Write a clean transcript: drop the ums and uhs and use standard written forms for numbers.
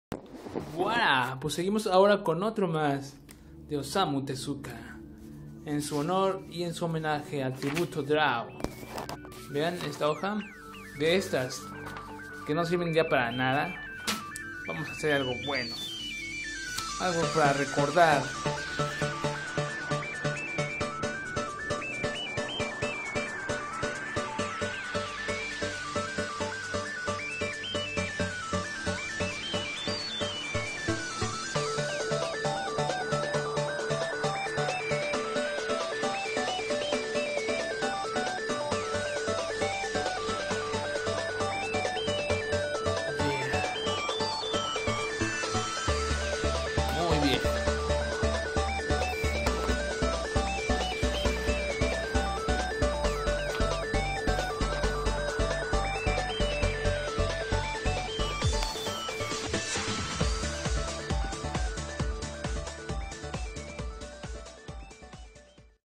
¡Buah! Pues seguimos ahora con otro más de Osamu Tezuka. En su honor y en su homenaje al tributo Draw. Vean esta hoja. De estas que no sirven ya para nada. Vamos a hacer algo bueno. Algo para recordar